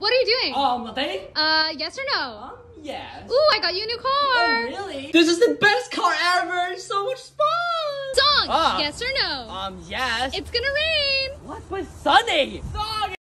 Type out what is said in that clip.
What are you doing? Nothing? Yes or no? Yes. Ooh, I got you a new car. Oh, really? This is the best car ever! So much fun! Song, yes or no? Yes. It's gonna rain. What? But sunny! Song!